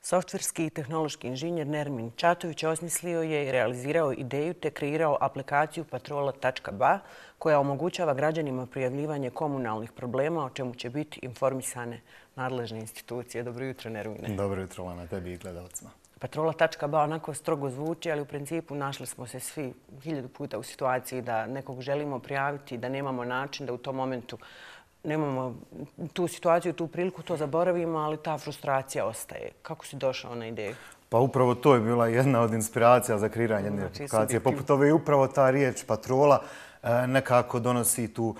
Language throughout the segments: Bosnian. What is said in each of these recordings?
Softverski i tehnološki inženjer Nermin Čatović osmislio je i realizirao ideju te kreirao aplikaciju Patrola.ba koja omogućava građanima prijavljivanje komunalnih problema o čemu će biti informisane nadležne institucije. Dobro jutro, Nermine. Dobro jutro, Lana, tebi i gledalcima. Patrola.ba onako strogo zvuči, ali u principu našli smo se svi 1000 puta u situaciji da nekog želimo prijaviti, da nemamo način, da u tom momentu nemamo tu situaciju, tu priliku, to zaboravimo, ali ta frustracija ostaje. Kako si došao na ideju? Pa upravo to je bila jedna od inspiracija za kreiranje jedne aplikacije. Poput ove upravo ta riječ patrola nekako donosi tu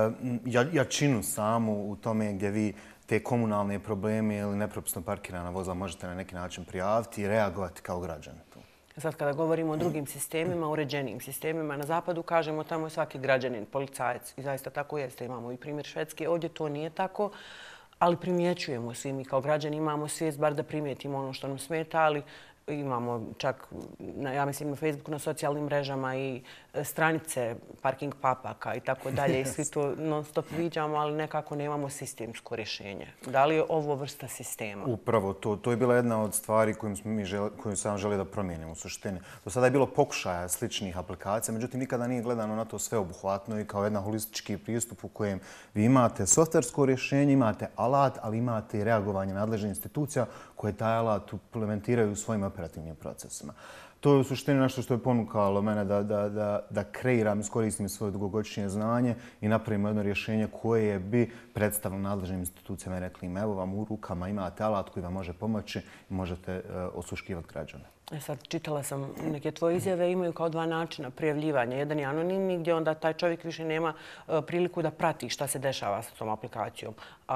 jačinu samu u tome gdje vi te komunalne probleme ili nepropisno parkirana vozila možete na neki način prijaviti i reagovati kao građan. Sad kada govorimo o drugim sistemima, uređenijim sistemima, na zapadu kažemo tamo je svaki građanin policajac i zaista tako jeste. Imamo i primjer Švedske. Ovdje to nije tako, ali primjećujemo svi. Mi kao građani imamo svijest bar da primijetimo ono što nam smeta, ali imamo čak, ja mislim, na Facebooku, na socijalnim mrežama i stranice parking papaka i tako dalje. I svi to non stop viđamo, ali nekako nemamo sistemsko rješenje. Da li je ovo vrsta sistema? Upravo to. To je bila jedna od stvari koju sam želio da promijenim u suštini. Do sada je bilo pokušaja sličnih aplikacija, međutim nikada nije gledano na to sveobuhvatno i kao jedan holistički pristup u kojem vi imate softversko rješenje, imate alat, ali imate i reagovanje nadležnih institucija koje taj alat implementiraju u svojim operativnim procesima. To je u suštini nešto što je ponukalo mene da kreiram, iskoristim svoje dugogodišnje znanje i napravimo jedno rješenje koje bi predstavilo nadležnim institucijama i rekli im evo vam u rukama imate alat koji vam može pomoći i možete osluškivati građane. Sad čitala sam neke tvoje izjave, imaju kao dva načina prijavljivanja. Jedan je anonimni gdje onda taj čovjek više nema priliku da prati šta se dešava sa tom aplikacijom.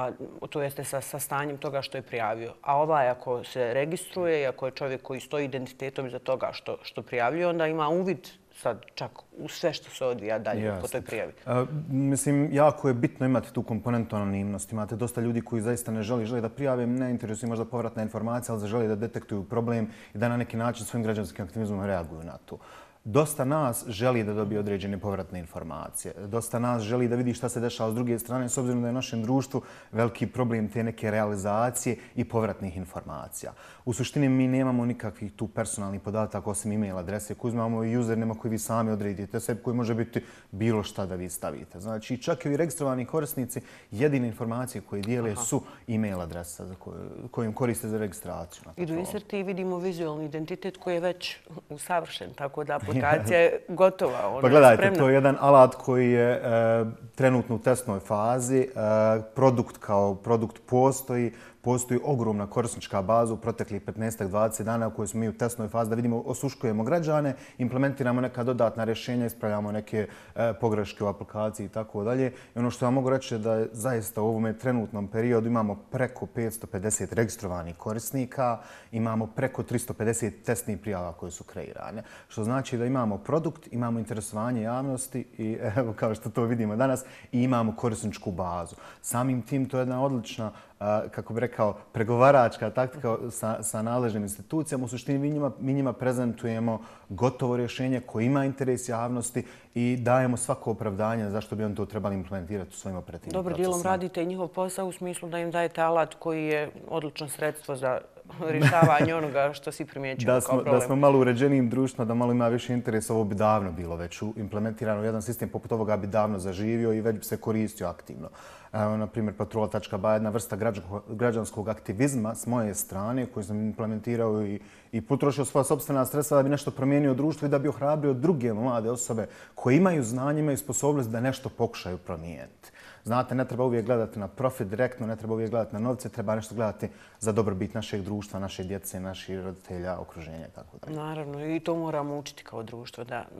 To jeste sa stanjem toga što je prijavio. A ovaj ako se registruje i ako je čovjek koji stoji identitetom iza toga što prijavljuje, onda ima uvid sad čak u sve što se odvija dalje po toj prijavi. Mislim, jako je bitno imati tu komponentu anonimnosti. Imate dosta ljudi koji zaista ne žele da prijave, ne interesuje možda povratna informacija, ali žele da detektuju problem i da na neki način svojim građanskim aktivizmom reaguju na to. Dosta nas želi da dobije određene povratne informacije. Dosta nas želi da vidi šta se dešava s druge strane, s obzirom da je u našem društvu veliki problem te neke realizacije i povratnih informacija. U suštini mi nemamo nikakvih tu personalnih podataka osim e-mail adrese koju uzmemo i username koji vi sami odredite sebi, koji može biti bilo šta da vi stavite. Znači, čak i ovi registrovani korisnici jedine informacije koje dijele su e-mail adresa kojim koriste za registraciju. Idu inserti i vidimo vizualni identitet koji je već usavršen, tako da aplikacija je gotova. Pa gledajte, to je jedan alat koji je trenutno u testnoj fazi. Produkt kao produkt postoji. Postoji ogromna korisnička baza u proteklih 15-20 dana u kojoj smo mi u testnoj fazi da vidimo, osluškujemo građane, implementiramo neka dodatna rješenja, ispravljamo neke pogreške u aplikaciji i tako dalje. I ono što ja mogu reći je da zaista u ovome trenutnom periodu imamo preko 550 registrovanih korisnika, imamo preko 350 testnih prijava koje su kreirane. Što znači da imamo produkt, imamo interesovanje javnosti i evo kao što to vidimo danas i imamo korisničku bazu. Samim tim to je jedna odlična kako bi rekao, pregovaračka taktika sa nadležnim institucijama. U suštini mi njima prezentujemo gotovo rješenje koje ima interes javnosti i dajemo svako opravdanje zašto bi oni to trebali implementirati u svojim operativnim procesima. Dobro, dijelom radite i njihov posao u smislu da im dajete alat koji je odlično sredstvo za rješavanje onoga što si primjećujemo kao problem. Da smo malo uređenijim društvima, da malo ima više interesa, ovo bi davno bilo već implementirano. Jedan sistem poput ovoga bi davno zaživio i već bi se koristio aktivno. Na primjer, Patrola.ba je jedna vrsta građanskog aktivizma s moje strane koju sam implementirao i potrošio svoja sopstvena sredstva da bi nešto promijenio društvo i da bi ohrabrio druge mlade osobe koje imaju znanje, imaju sposobnost da nešto pokušaju promijeniti. Znate, ne treba uvijek gledati na profit direktno, ne treba uvijek gledati na novce, treba nešto gledati za dobrobit našeg društva, naše djece, naših roditelja, okruženja i tako dalje. Naravno, i to moramo učiti kao društvo,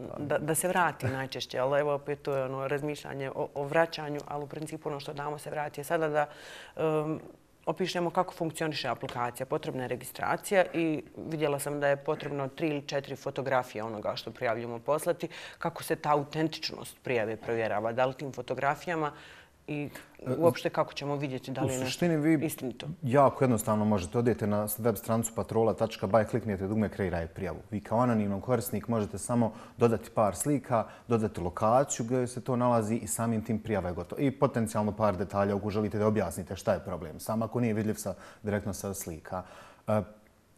da se vrati najčešće. Ali evo opet to je razmišljanje o vraćanju, ali u principu ono što damo se vrati je sada da opišemo kako funkcioniše aplikacija. Potrebna je registracija i vidjela sam da je potrebno 3 ili 4 fotografije onoga što prijavljamo poslati. Kako se ta autentičnost prijave provjerava? Da li tim fotografijama i uopšte kako ćemo vidjeti da li je nešto istinito? Jako jednostavno možete odete na web stranicu Patrola.ba i kliknete dugme kreiraj prijavu. Vi kao anonimnom korisnik možete samo dodati par slika, dodati lokaciju gdje se to nalazi i samim tim prijava je gotova. I potencijalno par detalja ako želite da objasnite šta je problem. Samo ako nije vidljiv direktno sa slika.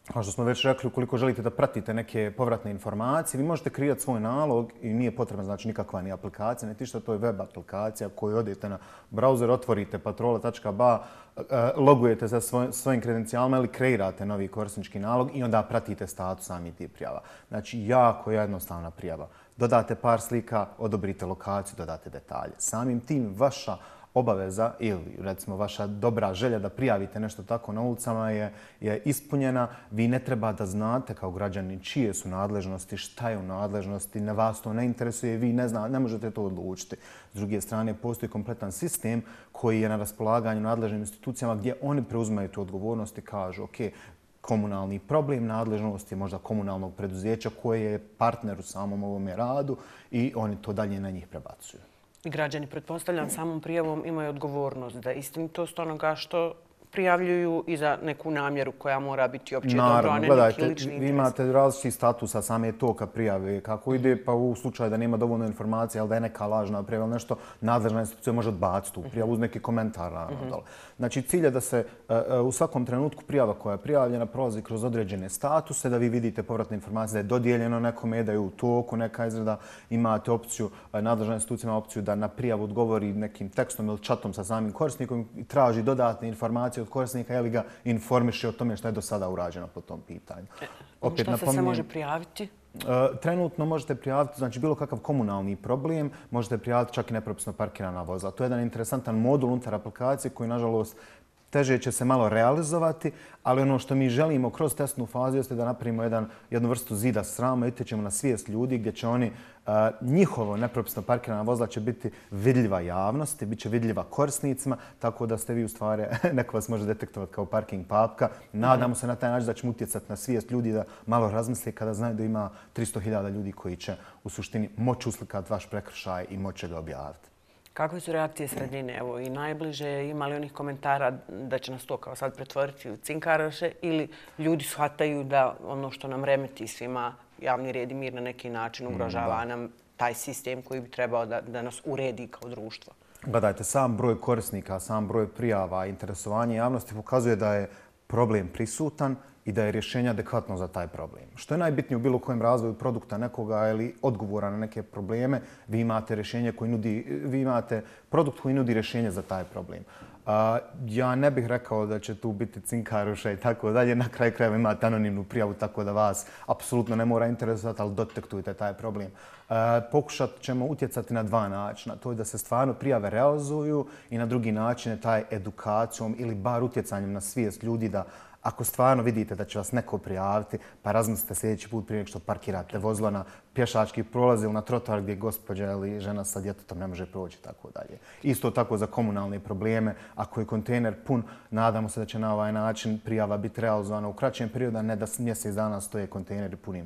Kao što smo već rekli, ukoliko želite da pratite neke povratne informacije, vi možete kreirati svoj nalog i nije potrebna znači nikakva ni aplikacija, niti što to je web aplikacija koju odete na browser, otvorite patrola.ba, logujete sa svojim kredencijalima ili kreirate novi korisnički nalog i onda pratite status samih tih prijava. Znači, jako jednostavna prijava. Dodate par slika, odobrite lokaciju, dodate detalje. Samim tim vaša obaveza ili recimo vaša dobra želja da prijavite nešto tako na ulicama je ispunjena. Vi ne treba da znate kao građani čije su nadležnosti, šta je u nadležnosti, ne vas to ne interesuje, vi ne možete to odlučiti. S druge strane, postoji kompletan sistem koji je na raspolaganju nadležnim institucijama gdje oni preuzimaju tu odgovornost i kažu ok, komunalni problem nadležnosti je možda komunalnog preduzeća koje je partner u samom ovome radu i oni to dalje na njih prebacuju. I građani, pretpostavljam, samom prijavom imaju odgovornost da istinitost onoga što prijavljuju i za neku namjeru koja mora biti opće dobro, a ne neki lični interes. Vi imate različitih statusa same toka prijave. Kako ide, pa u slučaju da nema dovoljno informacija, ali da je neka lažna prijava ili nešto, nadležna institucija može odbaciti tu prijavu uz neki komentar. Znači, cilj je da se u svakom trenutku prijava koja je prijavljena prolazi kroz određene statuse, da vi vidite povratne informacije, da je dodijeljeno nekome, da je u toku neka izrada. Imate opciju, nadležna institucija ima opciju da na prijavu odgovori nekim tekstom ili chatom sa samim korisnikom i traži dodatne informacije od korisnika ili ga informiše o tome što je do sada urađeno po tom pitanju. Šta se sve može prijaviti? Trenutno možete prijaviti, znači bilo kakav komunalni problem, možete prijaviti čak i nepropisno parkirana vozila. To je jedan interesantan modul unutar aplikacije koji, nažalost, teže će se malo realizovati, ali ono što mi želimo kroz testnu fazu jeste da napravimo jednu vrstu zida srama i utječemo na svijest ljudi gdje će oni, njihovo nepropisno parkirana vozila će biti vidljiva javnosti, bit će vidljiva korisnicima, tako da ste vi u stvari, neko vas može detektovati kao parking papka. Nadamo se na taj način da ćemo utjecati na svijest ljudi da malo razmisle kada znaju da ima 300.000 ljudi koji će u suštini moći uslikati vaš prekršaj i moći ga objaviti. Kakve su reakcije sredine? Evo i najbliže, ima li onih komentara da će nas to kao sad pretvoriti u cinkaroše ili ljudi shvataju da ono što nam remeti svima javni red i mir na neki način ugrožava nam taj sistem koji bi trebao da nas uredi kao društvo? Gledajte, sam broj korisnika, sam broj prijava, interesovanje javnosti pokazuje da je problem prisutan i da je rješenje adekvatno za taj problem. Što je najbitnije u bilo kojem razvoju produkta nekoga ili odgovora na neke probleme, vi imate produkt koji nudi rješenje za taj problem. Ja ne bih rekao da će tu biti cinkaroša i tako dalje. Na kraju krajeva imate anonimnu prijavu, tako da vas apsolutno ne mora interesovati, ali detektujte taj problem. Pokušat ćemo utjecati na dva načina. To je da se stvarno prijave realizuju i na drugi način je taj edukacijom ili bar utjecanjem na svijest ljudi da ako stvarno vidite da će vas neko prijaviti, pa razmislite sljedeći put prije nego što parkirate vozilo na pješački prolaz ili na trotoar gdje gospođa ili žena sa djetetom ne može proći i tako dalje. Isto tako za komunalne probleme. Ako je kontejner pun, nadamo se da će na ovaj način prijava biti realizovana u kraćem periodu, a ne da mjesec dana stoje kontejneri puni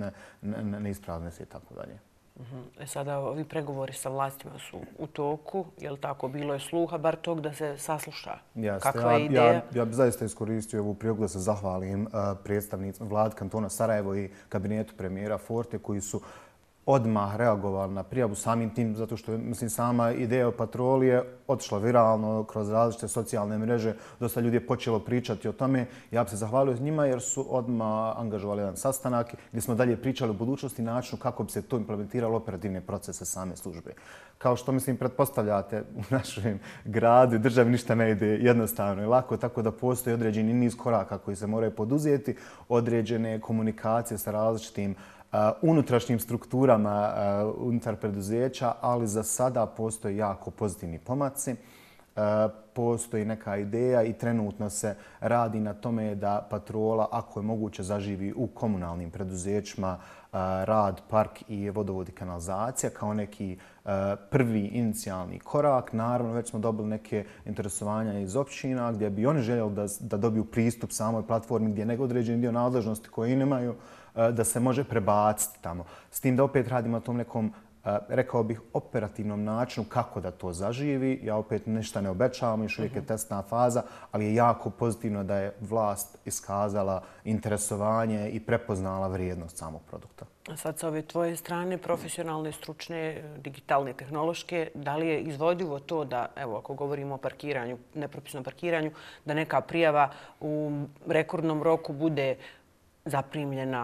neispravne se i tako dalje. Sada ovi pregovori sa vlastima su u toku, je li tako? Bilo je sluha, bar tog da se sasluša. Kakva je ideja? Ja bih zaista iskoristio ovu priliku da se zahvalim predstavnicima Vlade kantona Sarajevo i kabinetu premijera Forte koji su odmah reagovali na prijavu samim tim, zato što sama ideja o patroli je otišla viralno kroz različite socijalne mreže. Dosta ljudi je počelo pričati o tome. Ja bih se zahvalio njima jer su odmah angažovali jedan sastanak gdje smo dalje pričali o budućnosti i načinu kako bi se to implementiralo operativne procese same službe. Kao što pretpostavljate u našem gradu i državi ništa ne ide jednostavno i lako, tako da postoji određeni niz koraka koji se moraju poduzeti, određene komunikacije sa različitim unutrašnjim strukturama unutar preduzeća, ali za sada postoje jako pozitivni pomaci. Postoji neka ideja i trenutno se radi na tome da patrola, ako je moguće, zaživi u komunalnim preduzećima rad, park i vodovod i kanalizacija kao neki prvi inicijalni korak. Naravno, već smo dobili neke interesovanja iz općina gdje bi oni željeli da dobiju pristup samoj platformi gdje nek određeni dio nadležnosti koje nemaju da se može prebaciti tamo. S tim da opet radimo na tom nekom, rekao bih, operativnom načinu kako da to zaživi. Ja opet ništa ne obećavam, još uvijek je testna faza, ali je jako pozitivno da je vlast iskazala interesovanje i prepoznala vrijednost samog produkta. A sad sa ove tvoje strane, profesionalne, stručne, digitalne, tehnološke, da li je izvodivo to da, evo, ako govorimo o parkiranju, nepropisnom parkiranju, da neka prijava u rekordnom roku bude zaprimljena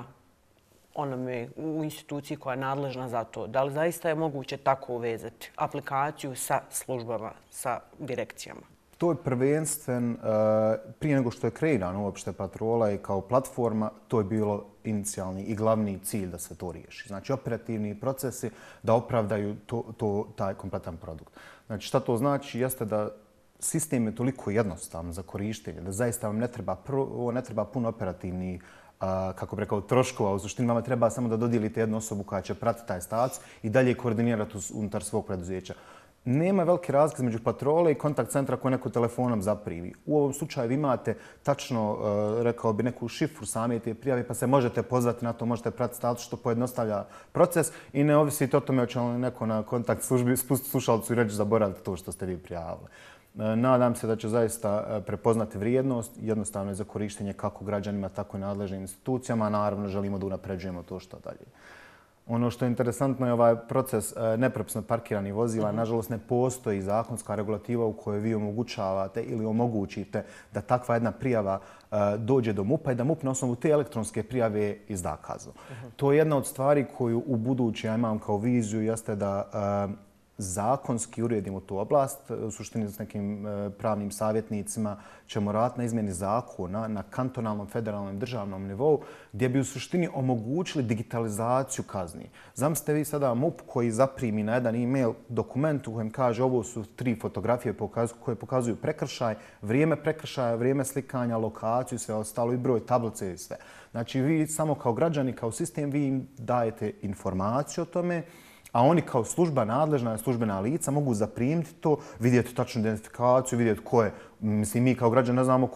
u instituciji koja je nadležna za to. Da li zaista je moguće tako uvezati aplikaciju sa službama, sa direkcijama? To je prvenstven, prije nego što je kreirana uopšte patrola i kao platforma, to je bilo inicijalni i glavni cilj da se to riješi. Znači, operativni procesi da opravdaju taj kompletan produkt. Znači, šta to znači? Jeste da sistem je toliko jednostavan za korištenje, da zaista vam ne treba puno operativnih kako bi rekao, troškova. U suštini vama treba samo da dodijelite jednu osobu koja će pratiti taj status i dalje koordinirati unutar svog preduzeća. Nema velike razlike između patrole i kontakt centra koje neko telefonom zaprimi. U ovom slučaju vi imate tačno, rekao bi, neku šifru same te prijave, pa se možete pozvati na to, možete pratiti status, što pojednostavlja proces i ne ovisite o tome hoće li neko na kontakt službi spustiti slušalicu i reći zaboravite to što ste vi prijavili. Nadam se da će zaista prepoznati vrijednost, jednostavno je za korištenje kako građanima, tako i nadležnim institucijama, a naravno želimo da unapređujemo to što dalje. Ono što je interesantno je ovaj proces nepropisno parkiranih vozila. Nažalost, ne postoji zakonska regulativa u kojoj vi omogućavate ili omogućite da takva jedna prijava dođe do MUP-a i da MUP na osnovu te elektronske prijave izda kaznu. To je jedna od stvari koju u buduće ja imam kao viziju, jeste da zakonski uredimo tu oblast. U suštini s nekim pravnim savjetnicima ćemo raditi na izmjeni zakona na kantonalnom, federalnom i državnom nivou gdje bi u suštini omogućili digitalizaciju kazni. Zamislite vi sada MUP koji zaprimi na jedan e-mail dokument u kojem kaže ovo su 3 fotografije koje pokazuju prekršaj, vrijeme prekršaja, vrijeme slikanja, lokaciju, sve ostalo i broj tablice i sve. Znači vi samo kao građani, kao sistem, vi im dajete informaciju o tome, a oni kao služba, nadležna službena lica mogu zaprimiti to, vidjeti tačnu identifikaciju, vidjeti ko je, mislim mi kao građani ne znamo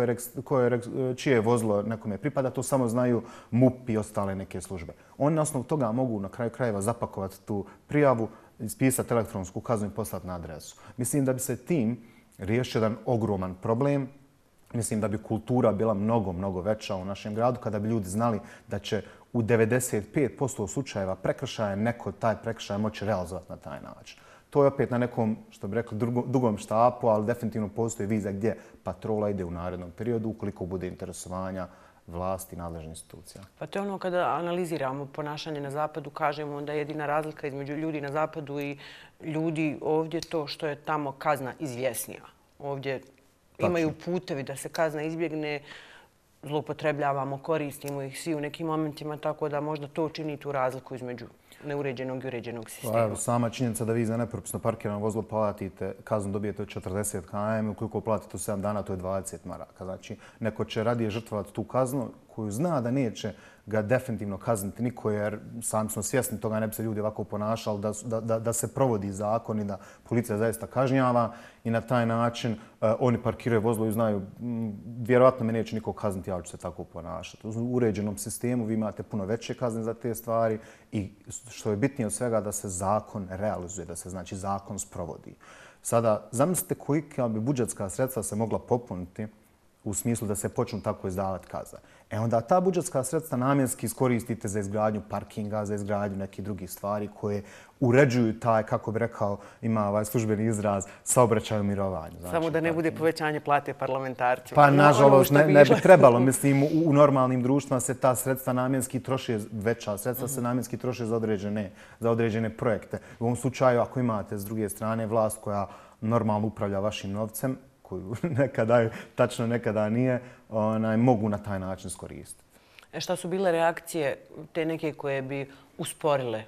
čije je vozilo nekome pripada, to samo znaju MUP i ostale neke službe. Oni na osnovu toga mogu na kraju krajeva zapakovati tu prijavu, ispisati elektronsku kaznu i poslati na adresu. Mislim da bi se tim riješio jedan ogroman problem. Mislim da bi kultura bila mnogo veća u našem gradu kada bi ljudi znali da će u 95% slučajeva prekršaja neko taj prekršaj moći realizovati na taj način. To je opet na nekom, što bi rekli, dugom štapu, ali definitivno postoji vizija gdje patrola ide u narednom periodu ukoliko bude interesovanja vlasti i nadležnih institucija. Pa to je ono kada analiziramo ponašanje na zapadu, kažemo da je jedina razlika između ljudi na zapadu i ljudi ovdje to što je tamo kazna izvjesnija. Ovdje imaju putevi da se kazna izbjegne, zloupotrebljavamo, koristimo ih svi u nekim momentima, tako da možda to čini tu razliku između neuređenog i uređenog sistema. Sama činjenica da vi za nepropisno parkirano vozilo platite kaznu, dobijete 40 km, ukoliko platite u 7 dana, to je 20 maraka. Znači, neko će radije žrtvovati tu kaznu koju zna da neće ga definitivno kazniti niko, jer sami smo svjesni toga, ne bi se ljudi ovako ponašali, da se provodi zakon i da policija zaista kažnjava i na taj način oni parkiraju vozilo i znaju vjerojatno me neće niko kazniti, ja ću se tako ponašati. U uređenom sistemu vi imate puno veće kazne za te stvari i što je bitnije od svega da se zakon realizuje, da se znači zakon sprovodi. Sada, zamislite kolika bi budžetska sredstva se mogla popuniti u smislu da se počnu tako izdavati kazne. Onda ta budžetska sredstva namjenski iskoristite za izgradnju parkinga, za izgradnju nekih drugih stvari koje uređuju taj, kako bi rekao, ima ovaj službeni izraz, saobraćaj u mirovanju. Samo da ne bude povećanje plate parlamentarcima. Pa nažalost ne bi trebalo. Mislim, u normalnim društvima se ta sredstva namjenski troše, veća sredstva se namjenski troše za određene projekte. U ovom slučaju, ako imate s druge strane vlast koja normalno upravlja vašim novcem, koju nekada je tačno, nekada nije, mogu na taj način skoristiti. Šta su bile reakcije te neke koje bi usporile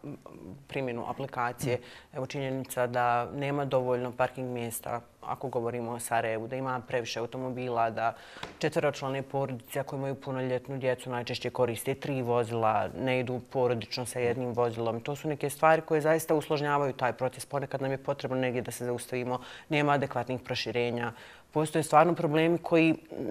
primjenu aplikacije? Evo činjenica da nema dovoljno parking mjesta, ako govorimo o Sarajevu, da ima previše automobila, da četveročlane porodice ako imaju punoljetnu djecu najčešće koriste 3 vozila, ne idu porodično sa jednim vozilom. To su neke stvari koje zaista usložnjavaju taj proces. Ponekad nam je potrebno negdje da se zaustavimo, nema adekvatnih proširenja. Postoje stvarno problemi koji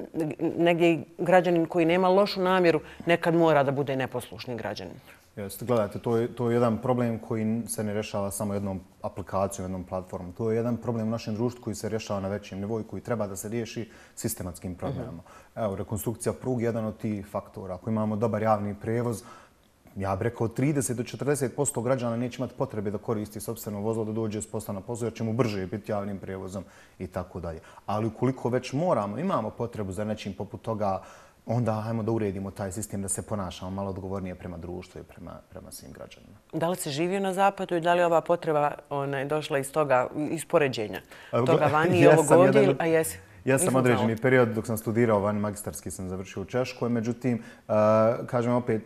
negdje građanin koji nema lošu namjeru nekad mora da bude neposlušni građanin. Gledajte, to je jedan problem koji se ne rješava samo jednom aplikacijom, jednom platformom. To je jedan problem u našem društvu koji se rješava na većem nivou i koji treba da se riješi sistematskim problemama. Evo, rekonstrukcija pruge je jedan od tih faktora. Ako imamo dobar javni prijevoz, ja bih rekao 30 do 40% građana neće imati potrebe da koristi sopstveno vozilo, da dođe s posla na posao, jer će mu brže biti javnim prijevozom i tako dalje. Ali ukoliko već imamo potrebu za nečim poput toga, onda ajmo da uredimo taj sistem, da se ponašamo malo odgovornije prema društvu i prema svim građanima. Da li se živio na zapadu i da li je ova potreba došla iz toga, iz poređenja toga vani i ovog ovdje? Ja sam određeni period dok sam studirao vani, magistarski sam završio u Češkoj, međutim, kažem opet,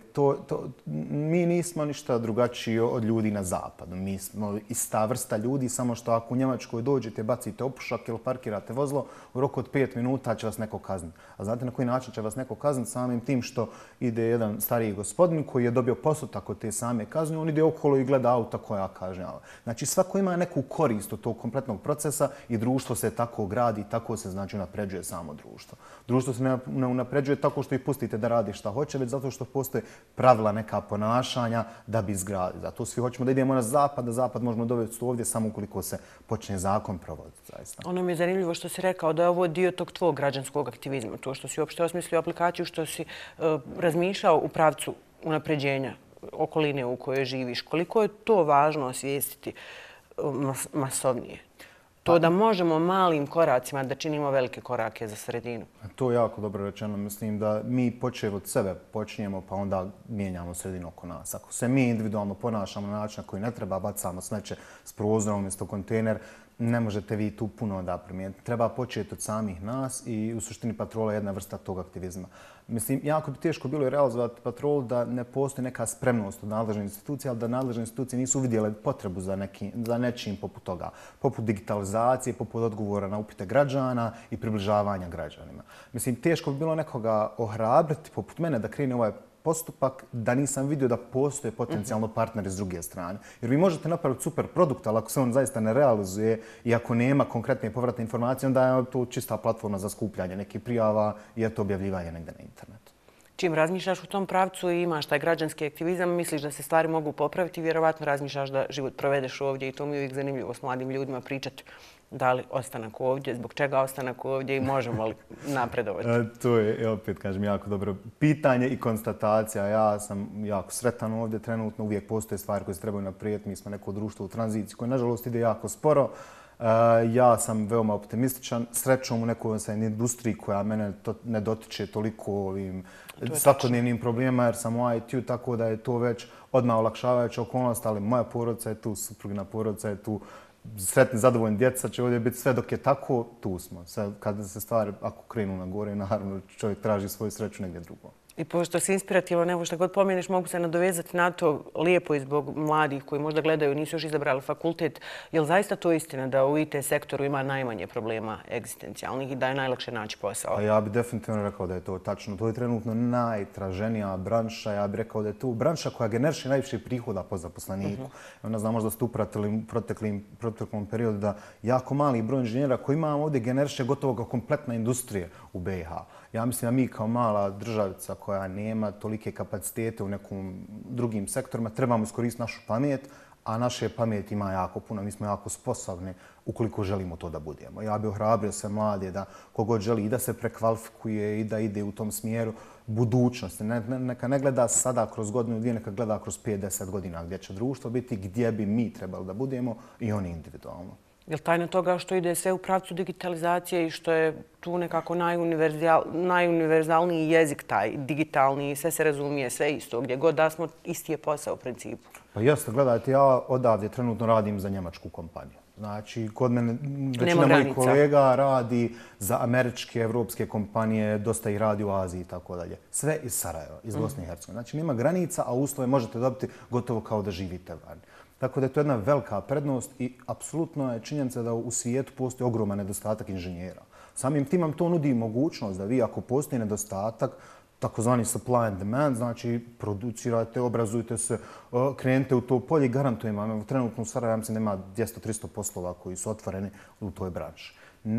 mi nismo ništa drugačiji od ljudi na zapadu. Mi smo ista vrsta ljudi, samo što ako u Njemačkoj dođete, bacite opušak ili parkirate vozilo, u roku od 5 minuta će vas neko kazniti. A znate na koji način će vas neko kazniti? Samim tim što ide jedan stariji gospodin koji je dobio postotak od te same kazne, on ide okolo i gleda auta koja kažnjava. Znači, svako ima neku korist od tog kompletnog procesa i društvo se tako gradi, tako se znači unapređuje samo društvo. Društvo se ne unapređuje tako što ih pustite da radi šta hoće, već zato što postoje pravila, neka ponašanja da bi izgradili. Zato svi hoćemo da idemo na zapad, da zapad možemo dovesti ovdje samo ukoliko se počne zakon provoditi. Zaista. Ono mi je zanimljivo što si rekao da je ovo dio tog tvog građanskog aktivizma. To što si uopšte osmislio aplikaciju, što si razmišljao u pravcu unapređenja okoline u kojoj živiš. Koliko je to važno osvijestiti masovnije? To da možemo malim koracima da činimo velike korake za sredinu. To je jako dobro rečeno. Mislim da mi počev od sebe počinjemo pa onda mijenjamo sredinu oko nas. Ako se mi individualno ponašamo na način na koji ne treba, bacamo smeće s prozora umjesto kontejner, ne možete vi tu puno da promijeniti. Treba početi od samih nas i u suštini patrola je jedna vrsta tog aktivizma. Mislim, jako bi teško bilo i realizovati patrolu da ne postoji neka spremnost od nadležne institucije, ali da nadležne institucije nisu uvidjele potrebu za nečim poput toga. Poput digitalizacije, poput odgovora na upite građana i približavanja građanima. Mislim, teško bi bilo nekoga ohrabriti poput mene da krene ovaj postupak da nisam vidio da postoje potencijalno partneri s druge strane. Jer vi možete napraviti super produkt, ali ako se on zaista ne realizuje i ako nema konkretne povratne informacije, onda je to čista platforma za skupljanje nekih prijava i eto objavljivanje negdje na internetu. Čim razmišljaš u tom pravcu i imaš taj građanski aktivizam, misliš da se stvari mogu popraviti, vjerovatno razmišljaš da život provedeš ovdje i to mi je uvijek zanimljivo s mladim ljudima pričati. Da li ostanak ovdje, zbog čega ostanak ovdje i možemo li napredovati? To je, opet kažem, jako dobro pitanje i konstatacija. Ja sam jako sretan ovdje trenutno. Uvijek postoje stvari koje se trebaju naprijeti. Mi smo neko društvo u tranziciji koje, nažalost, ide jako sporo. Ja sam veoma optimističan. Srećom u nekoj industriji koja mene ne dotiče toliko ovim svakodnevnim problemima jer sam u IT-u, tako da je to već odmah olakšavajuća okolnost, ali moja porodica je tu, suprugina porodica je tu, sretni, zadovoljni djeca će ovdje biti sve dok je tako, tu smo. Sad, kada se stvari, ako krenu na gore, naravno čovjek traži svoju sreću negdje drugo. I pošto si inspirativan, evo što god pomeniš, mogu se nadovezati na to lijepo i zbog mladih koji možda gledaju, nisu još izabrali fakultet. Je li zaista to istina da u IT sektoru ima najmanje problema egzistencijalnih i da je najlakše naći posao? A ja bih definitivno rekao da je to tačno. To je trenutno najtraženija branša. Ja bih rekao da je to branša koja generiše najviše prihoda po zaposleniku. Ona znam možda ste upratili u proteklom periodu da jako mali broj inženjera koji imamo ovdje generiše gotovo kao kompletna industrija u BiH. Ja mislim da mi kao mala državica koja nema tolike kapacitete u nekim drugim sektorima trebamo iskoristiti našu pamet, a naše pameti ima jako puno. Mi smo jako sposobni ukoliko želimo to da budemo. Ja bih ohrabrio sve mlade da kogod želi i da se prekvalifikuje i da ide u tom smjeru budućnosti. Neka ne gleda sada kroz godinu, dvije, neka gleda kroz 5-10 godina gdje će društvo biti, gdje bi mi trebali da budemo i oni individualno. Je li tajna toga što ide sve u pravcu digitalizacije i što je tu nekako najuniverzalniji jezik taj, digitalni, sve se razumije, sve isto, gdje god da smo, isti je posao u principu? Pa jeste, gledajte, ja odavdje trenutno radim za njemačku kompaniju. Znači, kod mene većina mojih kolega radi za američke, evropske kompanije, dosta ih radi u Aziji i tako dalje. Sve iz Sarajeva, iz Bosne i Hercegovine. Znači, nema granica, a uslove možete dobiti gotovo kao da živite vani. Tako da je to jedna velika prednost i apsolutno je činjenica da u svijetu postoji ogroman nedostatak inženjera. Samim tim vam to nudi mogućnost da vi ako postoji nedostatak, takozvani supply and demand, znači producirate, obrazujte se, krenete u to polje i garantujem vam. Trenutno u Sarajevu mislim da ima 200-300 poslova koji su otvoreni u toj branši.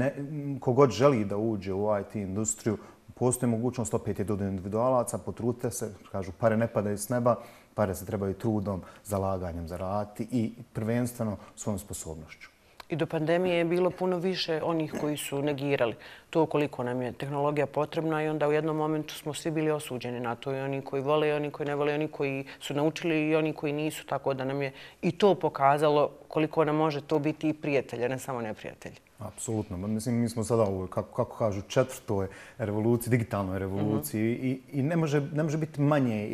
Kogod želi da uđe u IT industriju, postoji mogućnost, opet je do individualaca, potrudite se, kažu pare ne padaju s neba, pare se trebaju trudom, zalaganjem zaraditi i prvenstveno svojom sposobnošću. I do pandemije je bilo puno više onih koji su negirali to koliko nam je tehnologija potrebna i onda u jednom momentu smo svi bili osuđeni na to. I oni koji vole, i oni koji ne vole, i oni koji su naučili i oni koji nisu. Tako da nam je i to pokazalo koliko nam može to biti i prijatelj, a ne samo neprijatelj. Apsolutno. Mislim, mi smo sada u, kako kažu, četvrtoj revoluciji, digitalnoj revoluciji i ne može biti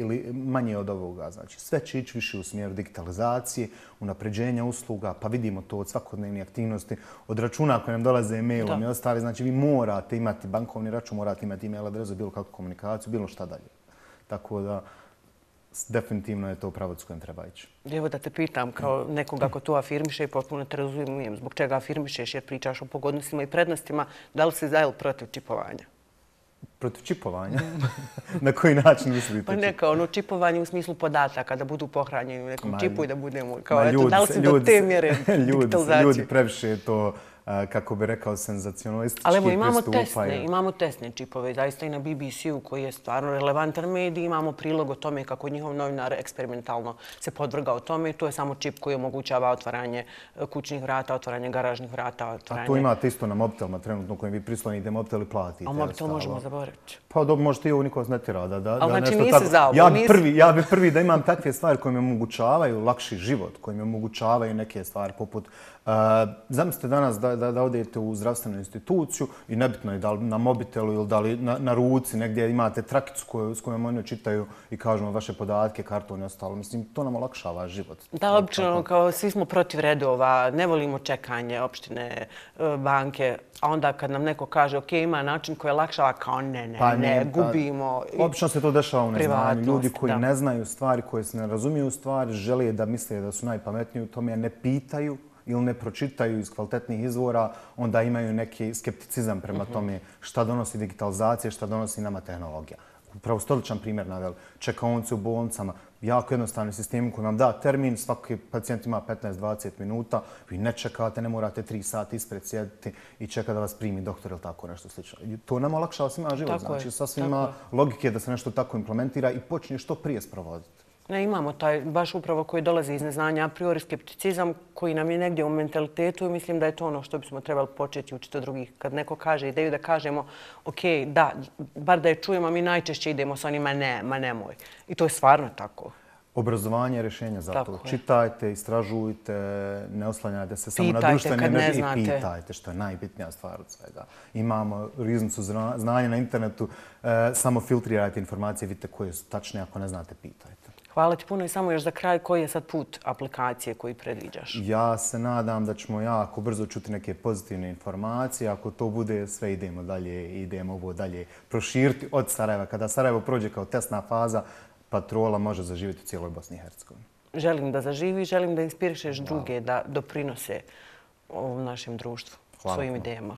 manje od ovoga. Znači, sve će ići više u smjeru digitalizacije, unapređenja usluga, pa vidimo to od svakodnevnih aktivnosti, od računa koje nam dolaze e-mailom i ostali. Znači, vi morate imati bankovni račun, morate imati e-mail adresu, bilo kakvu komunikaciju, bilo šta dalje. Tako da, definitivno je to pravac kojem treba ići. Evo da te pitam, kao nekoga ko to afirmiše i potpuno te razumijem, zbog čega afirmišeš jer pričaš o pogodnostima i prednostima, da li si za ili protiv čipovanja? Protiv čipovanja? Na koji način mislite? Pa ne, kao čipovanje u smislu podataka, da budu pohranjeni u nekom čipu i da budemo, kao eto, da li si do te mjere digitalizacije? Ljudi previše to, kako bi rekao, senzacionalistički ali evo, pristupaju. imamo testne čipove, zaista i na BBC-u koji je stvarno relevantan medij, imamo prilog o tome kako njihov novinar eksperimentalno se podvrgao tome. To je samo čip koji omogućava otvaranje kućnih vrata, otvaranje garažnih vrata, otvaranje... A to imate isto na mobitelima trenutno kojim vi prislonite mobitel i platite. A mobitel možemo zaboraviti. Pa dobro, možete i ovo niko vas ne tjera da ali znači nešto nisi za ovo, ja bi prvi da imam takve stvari koje mi omogućavaju lakši život, koje mi omogućavaju neke stvari poput zamislite danas da odete u zdravstvenu instituciju i nebitno je da li na mobitelu ili da li na ruci negdje imate trakicu s kojom oni čitaju i kažu vaše podatke, karton i ostalo. Mislim, to nam olakšava život. Da, obično, kao svi smo protiv redova, ne volimo čekanje opštine, banke, a onda kad nam neko kaže ok, ima način koji je lakšava, kao ne, gubimo. Obično se to dešava u neznanju. Ljudi koji ne znaju stvari, koji se ne razumiju stvari, žele da misle da su najpametniji u tome, ne pitaju ili ne pročitaju iz kvalitetnih izvora, onda imaju neki skepticizam prema tome šta donosi digitalizacija, šta donosi nama tehnologija. Upravo stoličan primjer naveli. Čekaonice u bolnicama, jako jednostavni sistemi koji vam da termin, svaki pacijent ima 15-20 minuta, vi ne čekate, ne morate 3 sata ispred sjediti i čeka da vas primi doktor ili tako nešto slično. To nam olakšava svima život, znači sasvim ima logike da se nešto tako implementira i počne što prije sprovoditi. Ne, imamo taj baš upravo koji dolazi iz neznanja, a priori skepticizam koji nam je negdje u mentalitetu i mislim da je to ono što bismo trebali početi učiti od drugih. Kad neko kaže ideju da kažemo ok, da, bar da je čujemo, mi najčešće idemo sa onima ne, ma nemoj. I to je stvarno tako. Obrazovanje je rješenje za to. Čitajte, istražujte, ne oslanjajte se samo na društvene medije i pitajte, što je najbitnija stvar od svega. Imamo riznicu znanja na internetu, samo filtrirajte informacije, vidite koje su tačne, ako ne znate, pitajte. Hvala ti puno i samo još za kraj, koji je sad put aplikacije koji predviđaš? Ja se nadam da ćemo jako brzo čuti neke pozitivne informacije. Ako to bude, sve idemo dalje, idemo ovo dalje proširiti od Sarajeva. Kada Sarajevo prođe kao testna faza, Patrola može zaživjeti u cijeloj Bosni i Hercegovini. Želim da zaživi, želim da inspirišeš druge da doprinose ovom našem društvu svojim idejama.